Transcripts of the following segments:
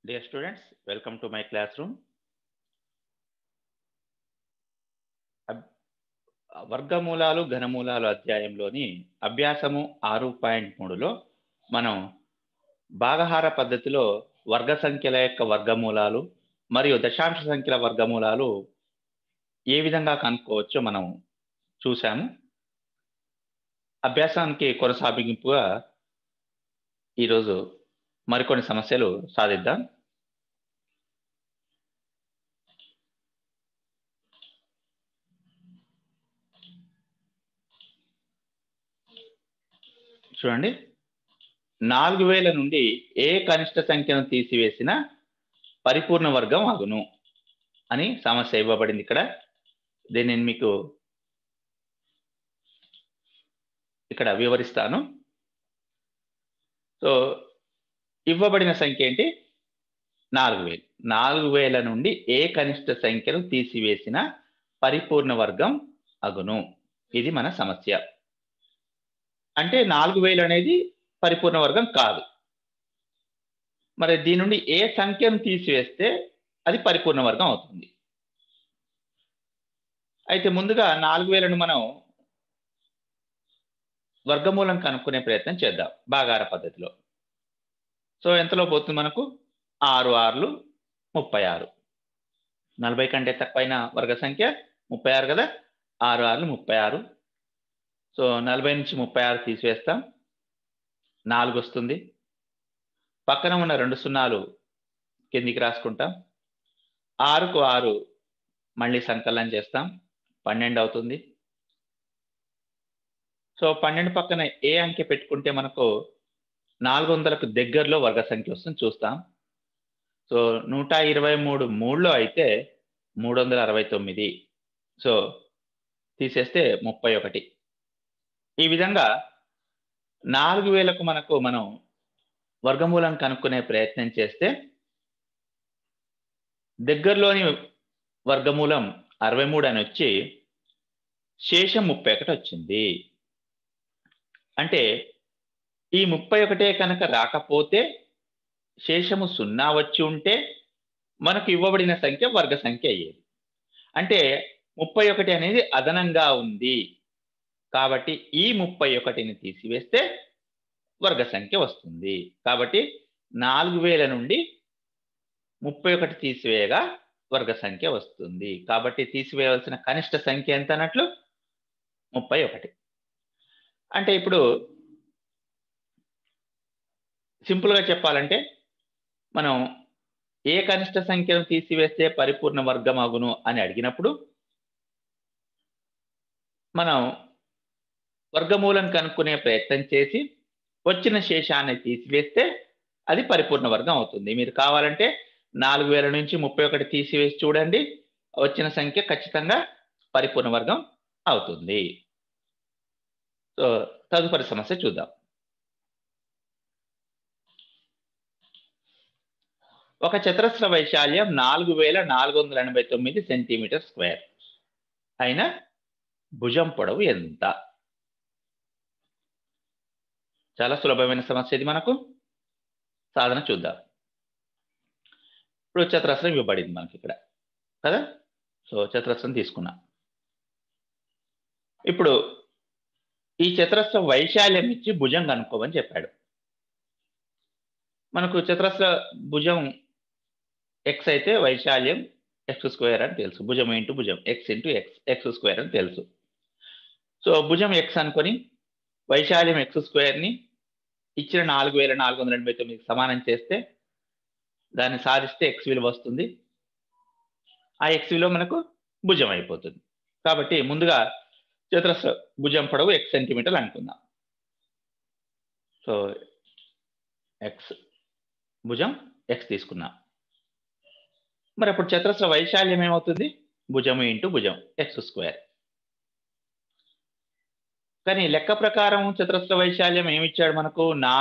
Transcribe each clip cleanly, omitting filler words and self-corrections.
Dear students, welcome to my classroom. వర్గమూలాలు ఘనమూలాలు అధ్యాయంలోని అభ్యాసము 6.3లో మనం భాగహార పద్ధతిలో వర్గ సంఖ్యల యొక్క వర్గమూలాలు మరియు దశాంశ సంఖ్యల వర్గమూలాలు ఏ విధంగా కనుక్కోవచ్చో మనం చూసాము. అభ్యాసానికి కొనసాగింపుగా ఈరోజు మరికొన్ని సమస్యలు సాధిద్దాం. చూడండి, 4000 నుండి ఏ కనిష్ట సంఖ్యను తీసివేసిన పరిపూర్ణ వర్గం అగును అని సమస్య ఇవ్వబడింది. ఇక్కడ దీన్ని నేను మీకు ఇక్కడ వివరిస్తాను. సో ఇవ్వబడిన సంఖ్య ఏంటి? 4000. 4000 నుండి ఏ కనిష్ట సంఖ్యను తీసివేసిన పరిపూర్ణ వర్గం అగును. ఇది మన సమస్య. అంటే 4000 అనేది పరిపూర్ణ వర్గం కాదు. మరి దీని నుండి ఏ సంఖ్యను తీసివేస్తే అది పరిపూర్ణ వర్గం అవుతుంది. అయితే ముందుగా 4000ను మనం వర్గమూలం కనుక్కునే ప్రయత్నం చేద్దాం భాగాహార పద్ధతిలో. సో ఎంతలో పోతుంది మనకు? 6 6లు 36. 40 కంటే తక్కువైన వర్గ సంఖ్య 36 కదా. 6 6లు 36. సో 40 నుంచి 36 తీసివేస్తాం, 4 వస్తుంది. పక్కన ఉన్న 2 సున్నాలు కిందికి రాసుకుంటాం. 6కు 6 మళ్ళీ సంకలనం చేస్తాం, 12 అవుతుంది. సో 12 పక్కన ఏ అంకె పెట్టుకుంటే మనకు 400కు దగ్గరలో వర్గ సంఖ్య వస్తుంది చూస్తాం. సో 123 3లో అయితే 369. సో తీసేస్తే 31. ఈ విధంగా 4000కు మనం వర్గమూలం కనుక్కునే ప్రయత్నం చేస్తే దగ్గరలోని వర్గమూలం 63 అని వచ్చి శేషం 31 వచ్చింది. అంటే ఈ 31 కనుక రాకపోతే శేషము 0 వచ్చి ఉంటే మనకు ఇవ్వబడిన సంఖ్య వర్గ సంఖ్య అయ్యేది. అంటే 31 అనేది అదనంగా ఉంది కాబట్టి ఈ 31ని తీసివేస్తే వర్గ సంఖ్య వస్తుంది. కాబట్టి 4000 నుండి 31 తీసివేయగా వర్గ సంఖ్య వస్తుంది. కాబట్టి తీసివేయవలసిన కనిష్ట సంఖ్య ఎంత అన్నట్లు? 31. అంటే ఇప్పుడు సింపుల్గా చెప్పాలంటే మనం ఏ కనిష్ట సంఖ్యను తీసివేస్తే పరిపూర్ణ వర్గం అగును అని అడిగినప్పుడు మనం వర్గమూలం కనుక్కునే ప్రయత్నం చేసి వచ్చిన శేషాన్ని తీసివేస్తే అది పరిపూర్ణ వర్గం అవుతుంది. మీరు కావాలంటే 4000 నుంచి 31 తీసివేసి చూడండి, వచ్చిన సంఖ్య ఖచ్చితంగా పరిపూర్ణ వర్గం అవుతుంది. సో తదుపరి సమస్య చూద్దాం. ఒక చతురస్ర వైశాల్యం 4489 సెంటీమీటర్ స్క్వేర్ అయిన భుజం పొడవు ఎంత? చాలా సులభమైన సమస్య ఇది. మనకు సాధన చూద్దాం. ఇప్పుడు చతురస్రం ఇవ్వబడింది మనకి ఇక్కడ కదా. సో చతురస్రం తీసుకున్నాం. ఇప్పుడు ఈ చతురస్ర వైశాల్యం ఇచ్చి భుజం కనుక్కోమని చెప్పాడు. మనకు చతురస్ర భుజం x అయితే వైశాల్యం x² అని తెలుసు. భుజం ఇంటూ భుజం x ఇంటూ x² అని తెలుసు. సో భుజం x అనుకొని వైశాల్యం x² ఇచ్చిన 4489 సమానం చేస్తే దాన్ని సాధిస్తే x విలువ వస్తుంది. ఆ x విలువ మనకు భుజం అయిపోతుంది. కాబట్టి ముందుగా చతురస్ర భుజం పొడవు x సెంటీమీటర్లు అనుకుందాం. సో x భుజం x తీసుకున్నాం. మరి అప్పుడు చతురస్ర వైశాల్యం ఏమవుతుంది? భుజము ఇంటూ భుజం x². కానీ లెక్క ప్రకారం చతురస్ర వైశాల్యం ఏమిచ్చాడు మనకు?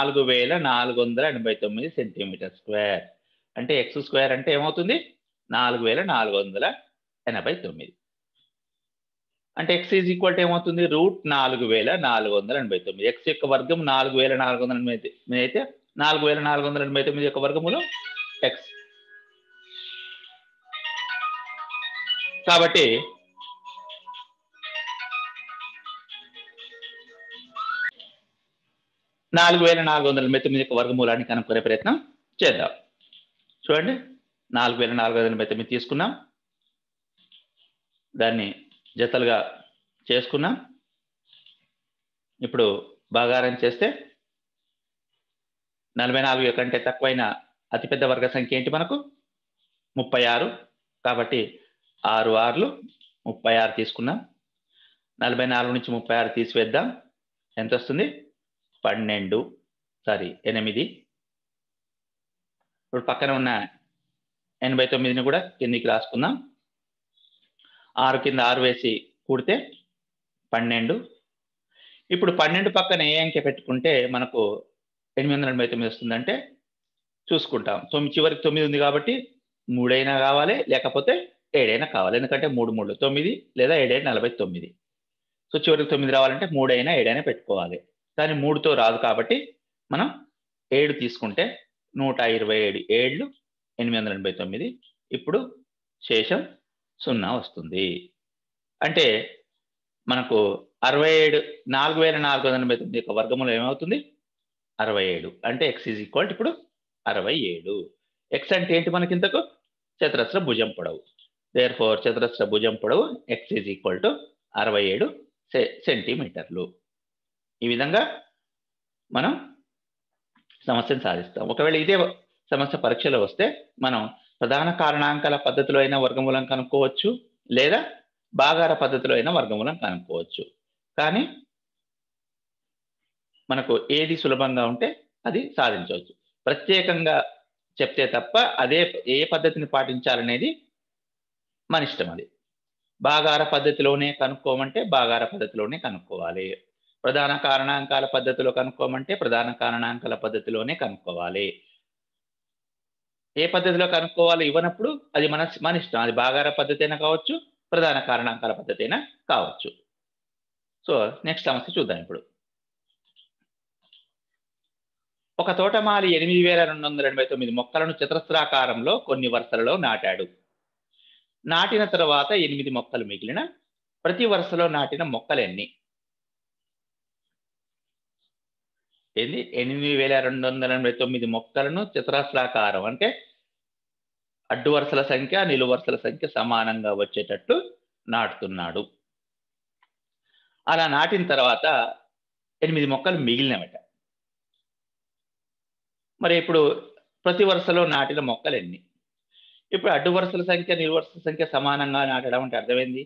4489 సెంటీమీటర్ స్క్వేర్. అంటే x² అంటే ఏమవుతుంది? 4489. అంటే x ఈజ్ ఈక్వల్ టు ఏమవుతుంది? √4489. x యొక్క వర్గం 4489 అయితే 4489 యొక్క వర్గములు x. కాబట్టి 4489 యొక్క వర్గమూలాన్ని కనుక్కునే ప్రయత్నం చేద్దాం. చూడండి, 4489 తీసుకున్నాం, దాన్ని జతలుగా చేసుకున్నాం. ఇప్పుడు భాగారం చేస్తే 44 కంటే తక్కువైన అతిపెద్ద వర్గ సంఖ్య ఏంటి మనకు? 36. కాబట్టి 6 6లు 36 తీసుకున్నాం. 44 నుంచి 36 తీసివేద్దాం. ఎంత వస్తుంది? 8. ఇప్పుడు పక్కన ఉన్న 89ని కూడా కిందికి రాసుకుందాం. 6 కింద 6 వేసి కూడితే 12. ఇప్పుడు 12 పక్కన ఏ అంకె పెట్టుకుంటే మనకు 889 వస్తుందంటే చూసుకుంటాం. చివరికి 9 ఉంది కాబట్టి 3 అయినా కావాలి, లేకపోతే 7 అయినా కావాలి. ఎందుకంటే 3 3 9 లేదా 7 49. సో చివరికి 9 రావాలంటే 3 అయినా 7 అయినా పెట్టుకోవాలి. కానీ 3తో రాదు కాబట్టి మనం 7 తీసుకుంటే 127 7లు 889. ఇప్పుడు శేషం 0 వస్తుంది. అంటే మనకు 4489 యొక్క వర్గమూలం ఏమవుతుంది? 67. అంటే x ఇప్పుడు 67. x అంటే ఏంటి మనకి ఇంతకు? చతురస్ర భుజం పొడవు. దేర్ఫోర్ చతురస్ర భుజం పొడవు x 67 సెంటీమీటర్లు. ఈ విధంగా మనం సమస్యను సాధిస్తాం. ఒకవేళ ఇదే సమస్య పరీక్షలో వస్తే మనం ప్రధాన కారణాంకాల పద్ధతిలో అయినా వర్గమూలం కనుక్కోవచ్చు, లేదా భాగార పద్ధతిలో అయినా వర్గమూలం కనుక్కోవచ్చు. కానీ మనకు ఏది సులభంగా ఉంటే అది సాధించవచ్చు. ప్రత్యేకంగా చెప్తే తప్ప అదే ఏ పద్ధతిని పాటించాలనేది మన ఇష్టం. అది భాగార పద్ధతిలోనే కనుక్కోమంటే భాగార పద్ధతిలోనే కనుక్కోవాలి. ప్రధాన కారణాంకాల పద్ధతిలో కనుక్కోమంటే ప్రధాన కారణాంకాల పద్ధతిలోనే కనుక్కోవాలి. ఏ పద్ధతిలో కనుక్కోవాలో ఇవ్వనప్పుడు అది మన ఇష్టం. అది భాగార పద్ధతి అయినా కావచ్చు, ప్రధాన కారణాంకాల పద్ధతి అయినా కావచ్చు. సో నెక్స్ట్ సమస్య చూద్దాం. ఇప్పుడు ఒక తోటమాలి 8289 మొక్కలను చతురస్రాకారంలో కొన్ని వరుసలలో నాటాడు. నాటిన తర్వాత 8 మొక్కలు మిగిలిన. ప్రతి వరుసలో నాటిన మొక్కలు ఎన్ని? 8289 మొక్కలను చతురస్రాకారం అంటే అడ్డు వరుసల సంఖ్య నిలువు వరుసల సంఖ్య సమానంగా వచ్చేటట్టు నాటుతున్నాడు. అలా నాటిన తర్వాత 8 మొక్కలు మిగిలినవట. మరి ఇప్పుడు ప్రతి వరుసలో నాటిన మొక్కలు ఎన్ని? ఇప్పుడు అడ్డు వరుసల సంఖ్య నిలువు వరుసల సంఖ్య సమానంగా నాటడం అంటే అర్థమైంది.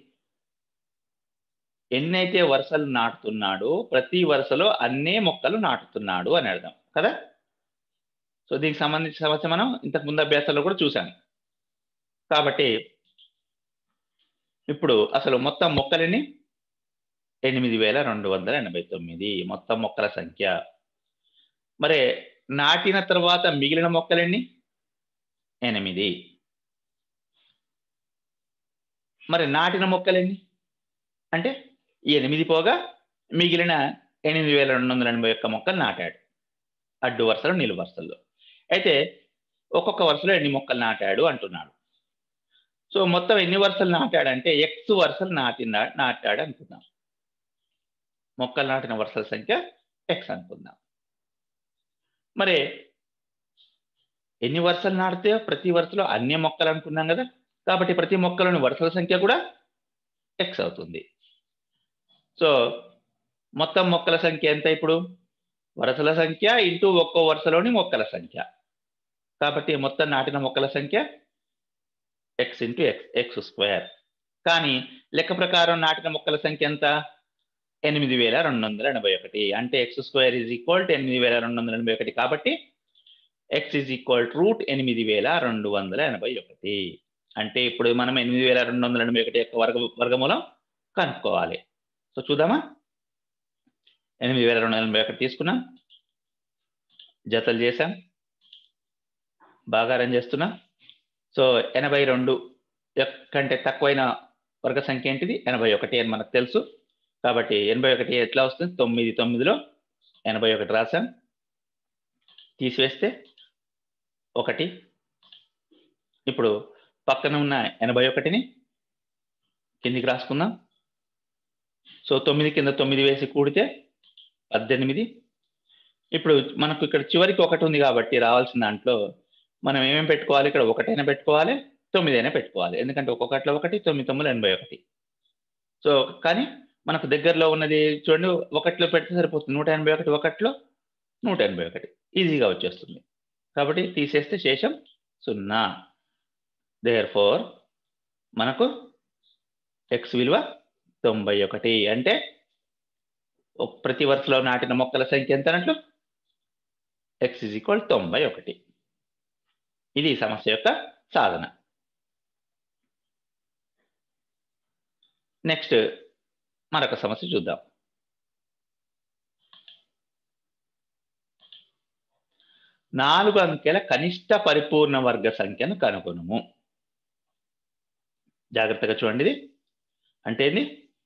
ఎన్నైతే వరుసలు నాటుతున్నాడో ప్రతి వరుసలో అన్నే మొక్కలు నాటుతున్నాడు అని అర్థం కదా. సో దీనికి సంబంధించిన సమస్య మనం ఇంతకు ముందు అభ్యాసాల్లో కూడా చూసాం. కాబట్టి ఇప్పుడు అసలు మొత్తం మొక్కలని 8289 మొత్తం మొక్కల సంఖ్య. మరి నాటిన తర్వాత మిగిలిన మొక్కలెన్ని? 8. మరి నాటిన మొక్కలెన్ని అంటే ఈ 8 పోగా మిగిలిన 8281 మొక్కలు నాటాడు అడ్డు వరుసలు నిలువు వరుసల్లో. అయితే ఒక్కొక్క వరుసలో ఎన్ని మొక్కలు నాటాడు అంటున్నాడు. సో మొత్తం ఎన్ని వరుసలు నాటాడంటే x వరుసలు నాటాడు అనుకుందాం. మొక్కలు నాటిన వరుసల సంఖ్య x అనుకుందాం. మరి ఎన్ని వరుసలు నాటితే ప్రతి వరుసలో అన్ని మొక్కలు అనుకున్నాం కదా. కాబట్టి ప్రతి మొక్కలోని వరుసల సంఖ్య కూడా x అవుతుంది. సో మొత్తం మొక్కల సంఖ్య ఎంత? ఇప్పుడు వరుసల సంఖ్య ఇంటూ ఒక్కో వరుసలోని మొక్కల సంఖ్య. కాబట్టి మొత్తం నాటిన మొక్కల సంఖ్య x ఇంటూ x స్క్వేర్. కానీ లెక్క ప్రకారం నాటిన మొక్కల సంఖ్య ఎంత? 8281. అంటే x square is equal to 8281. కాబట్టి x ఈజ్ ఈక్వల్ టు √8281. అంటే ఇప్పుడు మనం 8281 యొక్క వర్గమూలం కనుక్కోవాలి. సో చూద్దామా. 8281 తీసుకున్నాం, జతలు చేసాం, భాగారం చేస్తున్నాం. సో 82 కంటే తక్కువైన వర్గ సంఖ్య ఏంటిది? 81 అని మనకు తెలుసు. కాబట్టి 81 ఎట్లా వస్తుంది? 9 9లో 81 రాసాం. తీసివేస్తే 1. ఇప్పుడు పక్కన ఉన్న 81ని కిందికి రాసుకుందాం. సో 9 కింద 9 వేసి కూడితే 18. ఇప్పుడు మనకు ఇక్కడ చివరికి 1 ఉంది కాబట్టి రావాల్సిన దాంట్లో మనం ఏమేమి పెట్టుకోవాలి? ఇక్కడ 1 అయినా పెట్టుకోవాలి, 9 అయినా పెట్టుకోవాలి. ఎందుకంటే 1 1 1, 9 9 81. సో కానీ మనకు దగ్గరలో ఉన్నది చూడండి, 1లో పెడితే సరిపోతుంది. 181 1లో 181 ఈజీగా వచ్చేస్తుంది. కాబట్టి తీసేస్తే శేషం 0. దేర్ఫోర్ మనకు x విలువ 91. అంటే ప్రతి వరుసలో నాటిన మొక్కల సంఖ్య ఎంత అన్నట్లు? x = 91. ఇది సమస్య యొక్క సాధన. నెక్స్ట్ మరొక సమస్య చూద్దాం. నాలుగు అంకెల కనిష్ట పరిపూర్ణ వర్గ సంఖ్యను కనుగొనుము. జాగ్రత్తగా చూడండి. ఇది అంటే ఏంది?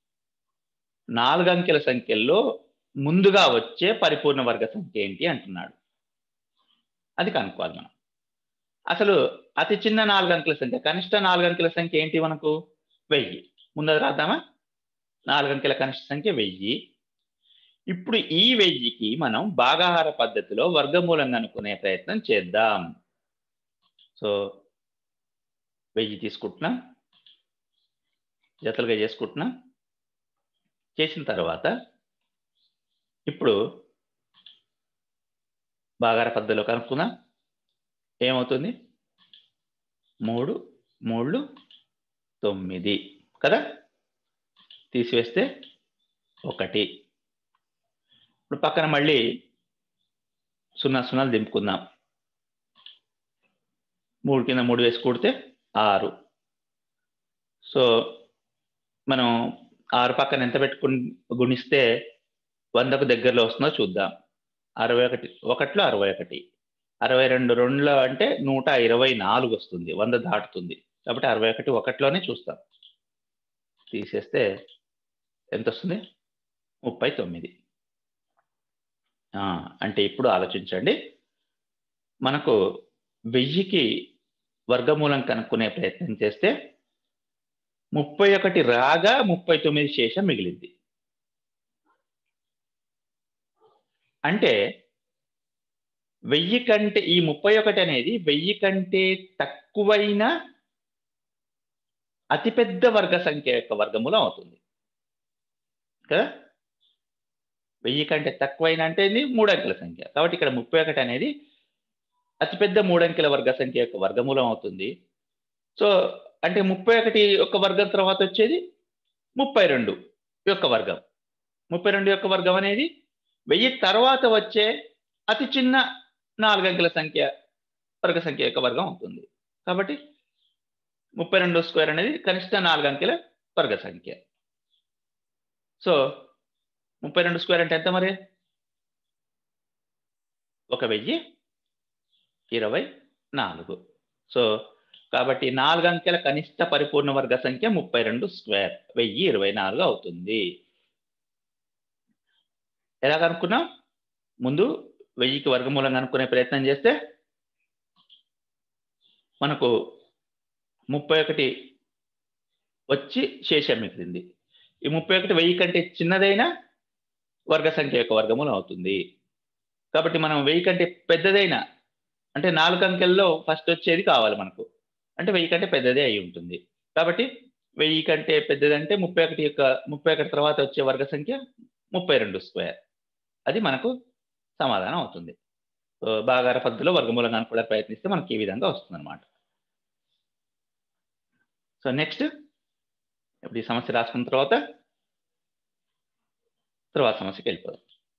4 అంకెల సంఖ్యల్లో ముందుగా వచ్చే పరిపూర్ణ వర్గ సంఖ్య ఏంటి అంటున్నాడు. అది కనుక్కోవాలి మనం. అసలు అతి చిన్న 4 అంకెల సంఖ్య, కనిష్ట 4 అంకెల సంఖ్య ఏంటి మనకు? 1000. ముందు రాద్దామా? 4 అంకెల కనిష్ట సంఖ్య 1000. ఇప్పుడు ఈ 1000కి మనం భాగాహార పద్ధతిలో వర్గమూలం కనుక్కునే ప్రయత్నం చేద్దాం. సో 1000 తీసుకుంటున్నాం, జతలుగా చేసుకుంటున్నాం. చేసిన తర్వాత ఇప్పుడు భాగాహార పద్ధతిలో కనుక్కుందాం. ఏమవుతుంది? 3 3 9 కదా. తీసివేస్తే 1. ఇప్పుడు పక్కన మళ్ళీ 0 0 దింపుకుందాం. 3 కింద 3 వేసి కూడితే 6. సో మనం 6 పక్కన ఎంత పెట్టుకుని గుణిస్తే 100కు దగ్గరలో వస్తుందో చూద్దాం. 61 1లో 61, 62 2లో అంటే 124 వస్తుంది. 100 దాటుతుంది. కాబట్టి 61 1లోనే చూస్తాం. తీసేస్తే ఎంత వస్తుంది? 39. అంటే ఇప్పుడు ఆలోచించండి. మనకు 1000కి వర్గమూలం కనుక్కునే ప్రయత్నం చేస్తే 31 రాగా 39 శేషం మిగిలింది. అంటే 1000 కంటే ఈ 31 అనేది 1000 కంటే తక్కువైన అతిపెద్ద వర్గ సంఖ్య యొక్క వర్గమూలం అవుతుంది కదా. 1000 కంటే తక్కువైన అంటే ఇది 3 అంకెల సంఖ్య. కాబట్టి ఇక్కడ 31 అనేది అతిపెద్ద 3 అంకెల వర్గ సంఖ్య యొక్క వర్గమూలం అవుతుంది. సో అంటే 31 యొక్క వర్గం తర్వాత వచ్చేది 32 యొక్క వర్గం. 32 యొక్క వర్గం అనేది 1000 తర్వాత వచ్చే అతి చిన్న 4 అంకెల సంఖ్య వర్గ సంఖ్య యొక్క వర్గం అవుతుంది. కాబట్టి 32² అనేది కనిష్ట 4 అంకెల వర్గ సంఖ్య. సో 32² అంటే ఎంత మరి? 1024. సో కాబట్టి 4 అంకెల కనిష్ట పరిపూర్ణ వర్గ సంఖ్య 32², 1024 అవుతుంది. ఎలా కనుక్కున్నాం? ముందు 1000కి వర్గమూలం కనుక్కునే ప్రయత్నం చేస్తే మనకు 31 వచ్చి శేషం మిగిలింది. ఈ 31 1000 కంటే చిన్నదైన వర్గ సంఖ్య యొక్క వర్గమూలం అవుతుంది. కాబట్టి మనం 1000 కంటే పెద్దదైన అంటే 4 అంకెల్లో ఫస్ట్ వచ్చేది కావాలి మనకు. అంటే 1000 కంటే పెద్దదే అయి ఉంటుంది. కాబట్టి 1000 కంటే పెద్దదంటే 31 తర్వాత వచ్చే వర్గ సంఖ్య 32². అది మనకు సమాధానం అవుతుంది. భాగాహార పద్ధతిలో వర్గమూలం కనుక్కోవడానికి ప్రయత్నిస్తే మనకి ఈ విధంగా వస్తుంది అన్నమాట. సో నెక్స్ట్ ఇప్పుడు ఈ సమస్య రాసుకున్న తర్వాత సమస్యకి వెళ్ళిపోదాం.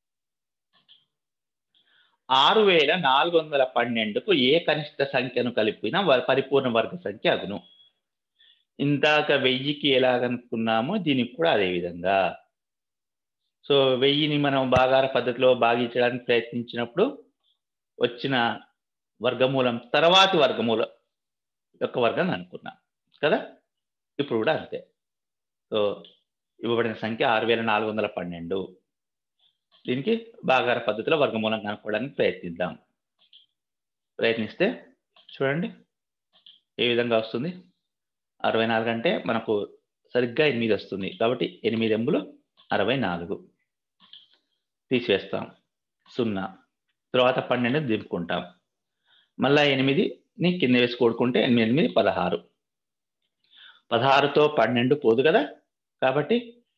6412కు ఏ కనిష్ట సంఖ్యను కలిపిన పరిపూర్ణ వర్గ సంఖ్య అగును. ఇందాక 1000కి ఎలా కనుక్కున్నామో దీనికి కూడా అదే విధంగా. సో 1000ని మనం భాగాహార పద్ధతిలో భాగించడానికి ప్రయత్నించినప్పుడు వచ్చిన వర్గమూలం తర్వాతి వర్గమూలం యొక్క వర్గం అనుకున్నాం కదా. ఇప్పుడు కూడా అంతే. సో ఇవ్వబడిన సంఖ్య 6412. దీనికి భాగాహార పద్ధతిలో వర్గమూలం కనుక్కోవడానికి ప్రయత్నిస్తే చూడండి ఏ విధంగా వస్తుంది. 64 అంటే మనకు సరిగ్గా 8 వస్తుంది. కాబట్టి 8 ఎంబులు 64 తీసివేస్తాం. 0 తర్వాత 12 దింపుకుంటాం. మళ్ళా 8ని కింద వేసి కూడుకుంటే 8, 8 16. 16తో 12 పోదు కదా, కాబట్టి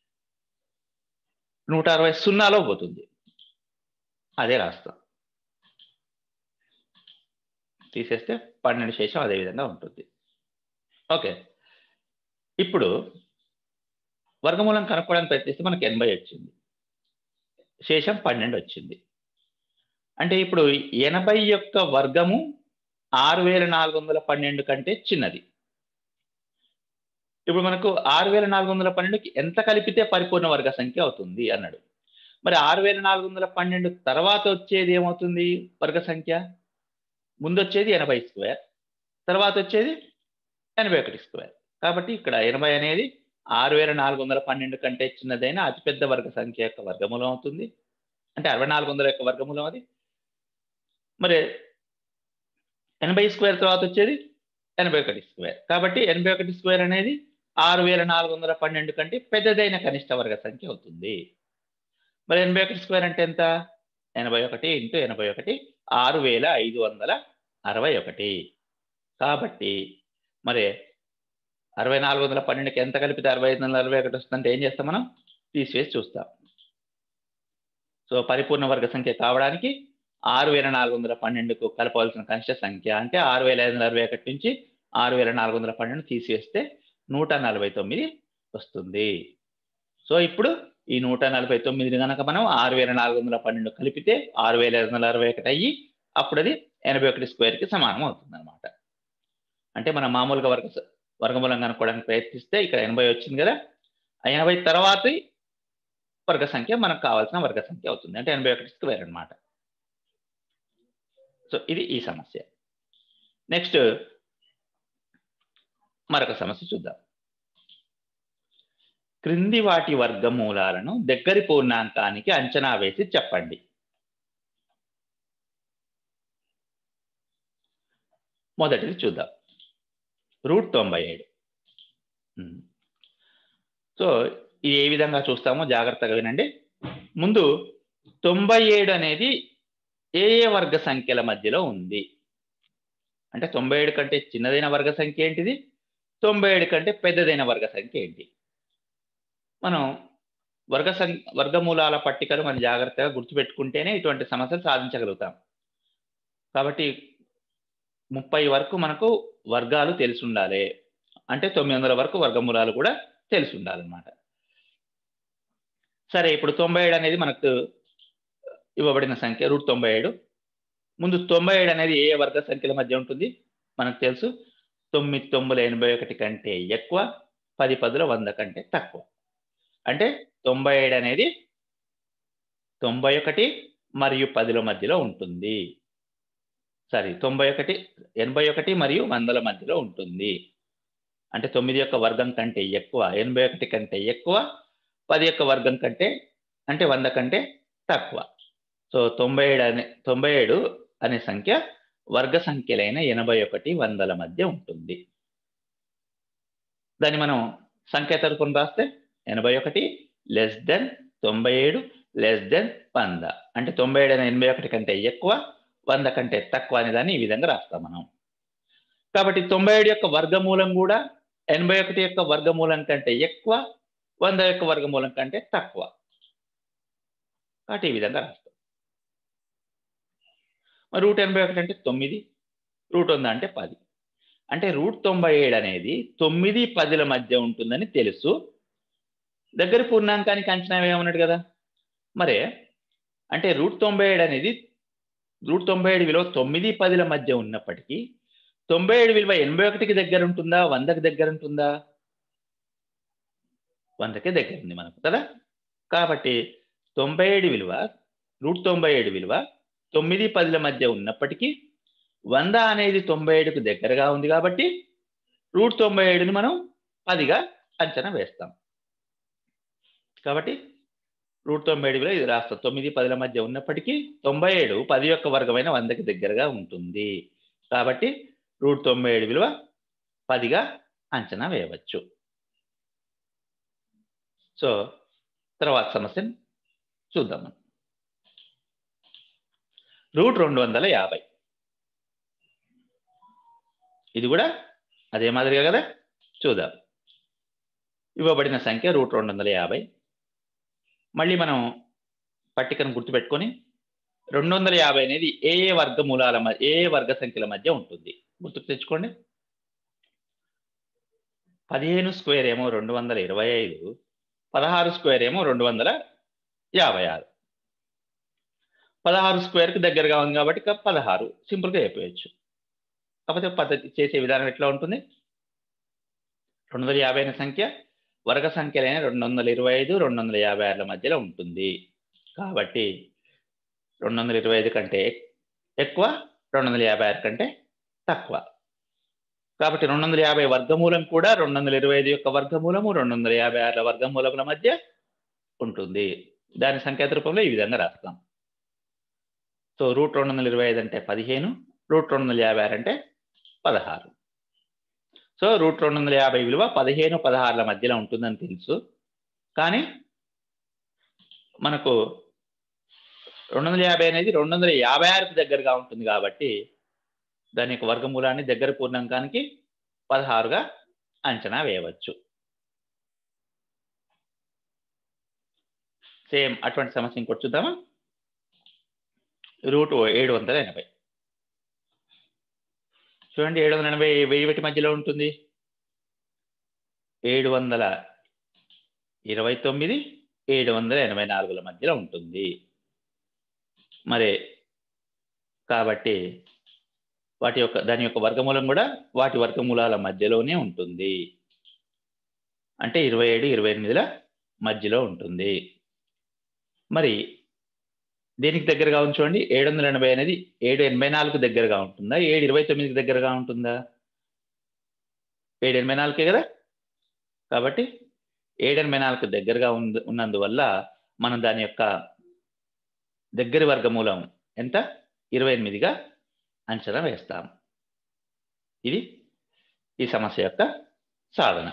160 సున్నాలో పోతుంది. అదే రాస్తాం. తీసేస్తే 12 శేషం అదే విధంగా ఉంటుంది. ఓకే, ఇప్పుడు వర్గమూలం కనుక్కోవడానికి ప్రయత్నిస్తే మనకు 80 వచ్చింది, శేషం 12 వచ్చింది. అంటే ఇప్పుడు 80 యొక్క వర్గము 6412 కంటే చిన్నది. ఇప్పుడు మనకు 6412కి ఎంత కలిపితే పరిపూర్ణ వర్గ సంఖ్య అవుతుంది అన్నాడు. మరి 6412 తర్వాత వచ్చేది ఏమవుతుంది వర్గ సంఖ్య? ముందు వచ్చేది 80², తర్వాత వచ్చేది 81². కాబట్టి ఇక్కడ 80 అనేది 6412 కంటే చిన్నదైన అతిపెద్ద వర్గ సంఖ్య యొక్క వర్గమూలం అవుతుంది. అంటే 6400 యొక్క వర్గమూలం అది. మరి 80² తర్వాత వచ్చేది 81². కాబట్టి 81² అనేది 6412 కంటే పెద్దదైన కనిష్ట వర్గ సంఖ్య అవుతుంది. మరి 81² అంటే ఎంత? 81 × 81 6561. కాబట్టి మరి 6412కి ఎంత కలిపితే 6561 వస్తుందంటే ఏం చేస్తాం మనం? తీసివేసి చూస్తాం. సో పరిపూర్ణ వర్గ సంఖ్య కావడానికి 6412కు కలపవలసిన కనిష్ట సంఖ్య అంటే 6561 నుంచి 6412 తీసివేస్తే 149 వస్తుంది. సో ఇప్పుడు ఈ 149ని కనుక మనం 6412 కలిపితే 6561 అయ్యి అప్పుడు అది 81²కి సమానం అవుతుంది అనమాట. అంటే మనం మామూలుగా వర్గమూలం కనుక్కోవడానికి ప్రయత్నిస్తే ఇక్కడ 80 వచ్చింది కదా, 80 తర్వాతి వర్గ సంఖ్య మనకు కావాల్సిన వర్గ సంఖ్య అవుతుంది. అంటే 81² అనమాట. సో ఇది ఈ సమస్య. నెక్స్ట్ మరొక సమస్య చూద్దాం. క్రింది వాటి వర్గమూలాలను దగ్గరి పూర్ణాంకానికి అంచనా వేసి చెప్పండి. మొదటిది చూద్దాం, √97. సో ఇది ఏ విధంగా చూస్తామో జాగ్రత్తగా వినండి. ముందు 97 అనేది ఏ వర్గ సంఖ్యల మధ్యలో ఉంది? అంటే 97 కంటే చిన్నదైన వర్గ సంఖ్య ఏంటిది, 97 కంటే పెద్దదైన వర్గ సంఖ్య ఏంటి? మనం వర్గమూలాల పట్టికలు మనం జాగ్రత్తగా గుర్తుపెట్టుకుంటేనే ఇటువంటి సమస్యలు సాధించగలుగుతాం. కాబట్టి 30 వరకు మనకు వర్గాలు తెలిసి ఉండాలి. అంటే 900 వరకు వర్గమూలాలు కూడా తెలిసి ఉండాలన్నమాట. సరే, ఇప్పుడు 97 అనేది మనకు ఇవ్వబడిన సంఖ్య √97. ముందు 97 అనేది ఏ వర్గ సంఖ్యల మధ్య ఉంటుంది? మనకు తెలుసు, 9 9 81 కంటే ఎక్కువ, 10 10 100 కంటే తక్కువ. అంటే 97 అనేది 91 మరియు 10 మధ్యలో ఉంటుంది. 81 మరియు 100 మధ్యలో ఉంటుంది. అంటే 9 యొక్క వర్గం కంటే ఎక్కువ, 81 కంటే ఎక్కువ, 10 యొక్క వర్గం కంటే అంటే 100 కంటే తక్కువ. సో 97 అనే సంఖ్య వర్గ సంఖ్యలైన 81, 100ల మధ్య ఉంటుంది. దాన్ని మనం సంఖ్యాత రూపం రాస్తే 81 <97 <100. అంటే 97 అనే 81 కంటే ఎక్కువ, 100 కంటే తక్కువ అనే దాన్ని ఈ విధంగా రాస్తాం మనం. కాబట్టి 97 యొక్క వర్గమూలం కూడా 81 యొక్క వర్గమూలం కంటే ఎక్కువ, 100 యొక్క వర్గమూలం కంటే తక్కువ. కాబట్టి ఈ విధంగా రాస్తాం. మరి √81 అంటే 9, √100 అంటే 10. అంటే √97 అనేది 9, 10ల మధ్య ఉంటుందని తెలుసు. దగ్గర పూర్ణాంకానికి అంచనా వేయమన్నాడు కదా. మరే అంటే √97 అనేది √97 విలువ 9, 10ల మధ్య ఉన్నప్పటికీ 97 విలువ 81కి దగ్గర ఉంటుందా, 100కి దగ్గర ఉంటుందా? 100కి దగ్గర ఉంది మనకు కదా. కాబట్టి 97 విలువ √97 విలువ 9, 10ల మధ్య ఉన్నప్పటికీ 100 అనేది 97కు దగ్గరగా ఉంది కాబట్టి √97ని మనం 10గా అంచనా వేస్తాం. కాబట్టి √97 విలువ ఇది రాస్తాం. 9, 10ల మధ్య ఉన్నప్పటికీ 97 10 యొక్క వర్గమైన 100కి దగ్గరగా ఉంటుంది. కాబట్టి √97 విలువ 10గా అంచనా వేయవచ్చు. సో తర్వాత సమస్యను చూద్దాం. √250 ఇది కూడా అదే మాదిరిగా కదా, చూద్దాం. ఇవ్వబడిన సంఖ్య √250. మళ్ళీ మనం పట్టికను గుర్తుపెట్టుకొని 250 అనేది ఏ వర్గ సంఖ్యల మధ్య ఉంటుంది గుర్తుకు తెచ్చుకోండి. 15 స్క్వేర్ ఏమో 225, 16 స్క్వేర్ ఏమో 256. 16 స్క్వేర్కి దగ్గరగా ఉంది కాబట్టి 16 సింపుల్గా చెప్పవచ్చు. కాకపోతే పద్ధతి చేసే విధానం ఎట్లా ఉంటుంది? 250 అనే సంఖ్య వర్గ సంఖ్యలైన 225, 256ల మధ్యలో ఉంటుంది. కాబట్టి 225 కంటే ఎక్కువ, 256 కంటే తక్కువ. కాబట్టి 250 వర్గమూలం కూడా 225 యొక్క వర్గమూలము, 256ల వర్గమూలముల మధ్య ఉంటుంది. దాని సంఖ్యాత రూపంలో ఈ విధంగా రాస్తాం. సో √225 అంటే 15, √256 అంటే 16. సో √250 విలువ 15, 16ల మధ్యలో ఉంటుందని తెలుసు. కానీ మనకు 250 అనేది 256కి దగ్గరగా ఉంటుంది కాబట్టి దాని యొక్క వర్గమూలాన్ని దగ్గర పూర్ణాంకానికి 16గా అంచనా వేయవచ్చు. సేమ్ అటువంటి సమస్య ఇంకోటి చూద్దామా? √780. చూడండి, 780 వెయ్యి మధ్యలో ఉంటుంది. 729, 784ల మధ్యలో ఉంటుంది. మరి కాబట్టి దాని యొక్క వర్గమూలం కూడా వాటి వర్గమూలాల మధ్యలోనే ఉంటుంది. అంటే 27, 28ల మధ్యలో ఉంటుంది. మరి దేనికి దగ్గరగా ఉంది చూడండి, 780 అనేది 784కు దగ్గరగా ఉంటుందా, 729కి దగ్గరగా ఉంటుందా? 784కే కదా. కాబట్టి 784కు దగ్గరగా ఉన్నందువల్ల మనం దాని యొక్క దగ్గరి వర్గమూలం ఎంత? 28గా అంచనా వేస్తాం. ఇది ఈ సమస్య యొక్క సాధన.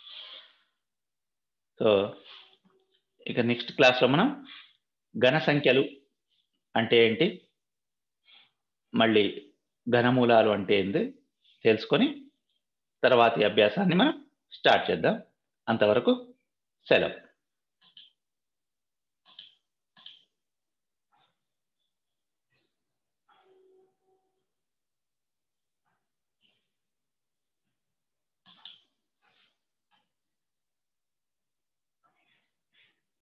సో ఇక నెక్స్ట్ క్లాస్లో మనం ఘన సంఖ్యలు అంటే ఏంటి, మళ్ళీ ఘనమూలాలు అంటే ఏంటి తెలుసుకొని తర్వాతి అభ్యాసాన్ని మనం స్టార్ట్ చేద్దాం. అంతవరకు సెలవు.